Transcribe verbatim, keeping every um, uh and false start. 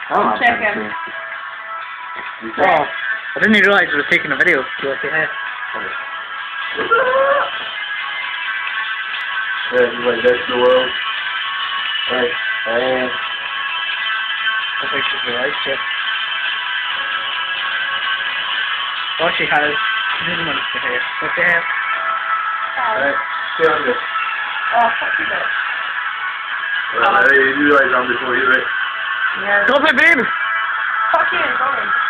Oh, Chicken. Oh, I didn't even realise I was taking a video. Do you want to say hey? Yeah, he's like, that's the world. Right. Uh, I think she's realised it. Oh, she has. She doesn't want to say hey. What's say hey? right. Stay on this. Oh, fuck you, bitch. Right, you realize I'm before you, right? Yeah. Stop it, babe! Fuck you, sorry.